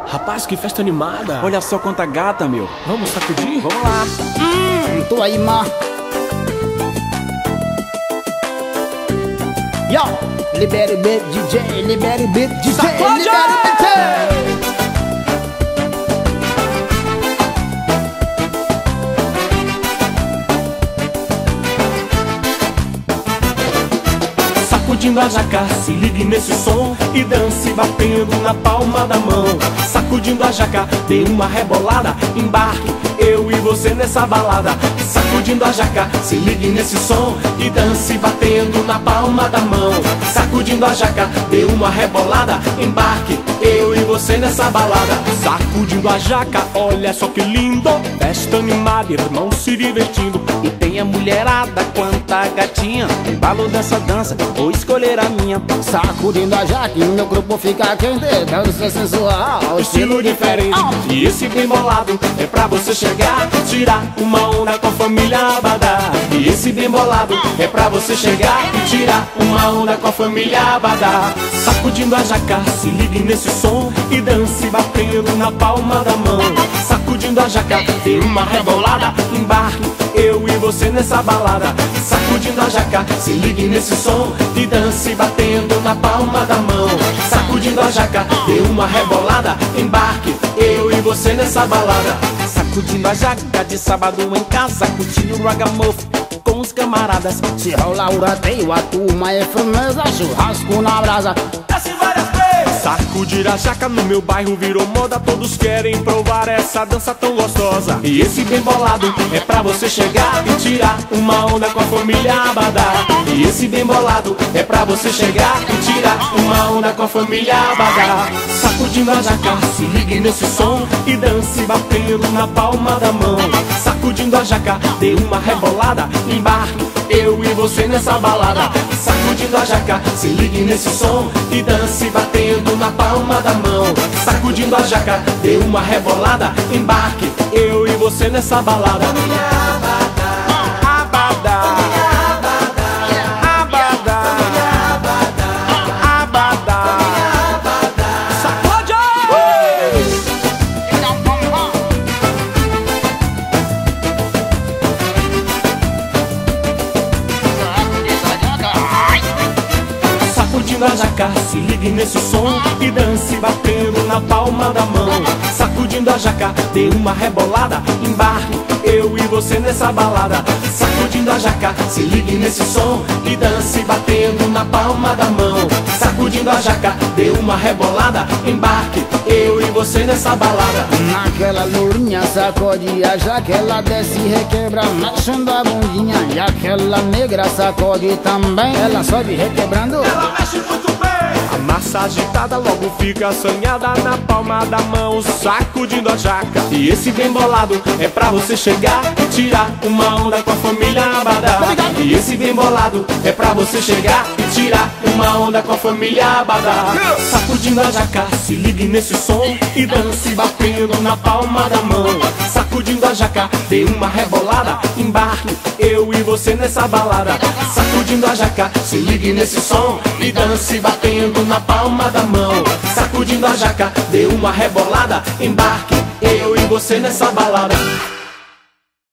Rapaz, que festa animada. Olha só quanta gata, meu. Vamos sacudir? Vamos lá. Tô aí, ma. Yo, libere o beat, DJ, libere o beat, DJ, Sacode! libere o beat. Sacudindo a jaca, se ligue nesse som e dance batendo na palma da mão. Sacudindo a jaca, dê uma rebolada, embarque eu e você nessa balada. Sacudindo a jaca, se ligue nesse som e dance batendo na palma da mão. Sacudindo a jaca, dê uma rebolada, embarque eu e você nessa balada. Sacudindo a jaca, olha só que lindo, festa animada, irmão se divertindo. E tem a mulherada, quanta gatinha. Embalo dessa dança, vou escolher a minha. Sacudindo a jaca, meu grupo fica quente, dança sensual, Estilo diferente, e esse bem bolado é pra você chegar, tirar uma onda com a família Abadá. E esse bem bolado é pra você chegar e tirar uma onda com a família Abadá. Sacudindo a jaca, se ligue nesse som e dance batendo na palma da mão. Sacudindo a jaca, dê uma rebolada, embarque eu e você nessa balada. Sacudindo a jaca, se ligue nesse som e dance batendo na palma da mão. Sacudindo a jaca, dê uma rebolada, embarque eu e você nessa balada. Sacudindo a jaca de sábado em casa, curtindo o ragamuffin com os camaradas. Se rola o rateio, a turma é firmeza, churrasco na brasa. Desce várias vezes. Sacudir a jaca no meu bairro virou moda, todos querem provar essa dança tão gostosa. E esse bem bolado é pra você chegar e tirar uma onda com a família Abadá. E esse bem bolado é pra você chegar e tirar uma onda com a família Abadá. Sacudindo a jaca, se ligue nesse som e dance batendo na palma da mão. Sacudindo a jaca, dê uma rebolada, embarque eu e você nessa balada. Sacudindo a jaca, se ligue nesse som e dance batendo na palma da mão. Sacudindo a jaca, dê uma rebolada, embarque eu e você nessa balada. Sacudindo a jaca, se ligue nesse som e dance batendo na palma da mão. Sacudindo a jaca, dê uma rebolada, embarque eu e você nessa balada. Sacudindo a jaca, se ligue nesse som e dance batendo na palma da mão. Sacudindo a jaca, dê uma rebolada, embarque eu e você nessa balada. Naquela lourinha, sacode a jaca, ela desce e requebra, mexendo a bundinha. E aquela negra sacode também, ela sobe requebrando. Ela mexe muito bem. A massa agitada logo fica assanhada na palma da mão, sacudindo a jaca. E esse bem bolado é pra você chegar e tirar uma onda com a família Abadá. E esse bem bolado é pra você chegar e tirar uma onda com a família Abadá. Sacudindo a jaca, se ligue nesse som e dance batendo na palma da mão. Sacudindo a jaca, dê uma rebolada, embarque eu e você nessa balada. Sacudindo a jaca, se ligue nesse som e dance batendo na palma da mão. Sacudindo a jaca, dê uma rebolada, embarque eu e você nessa balada.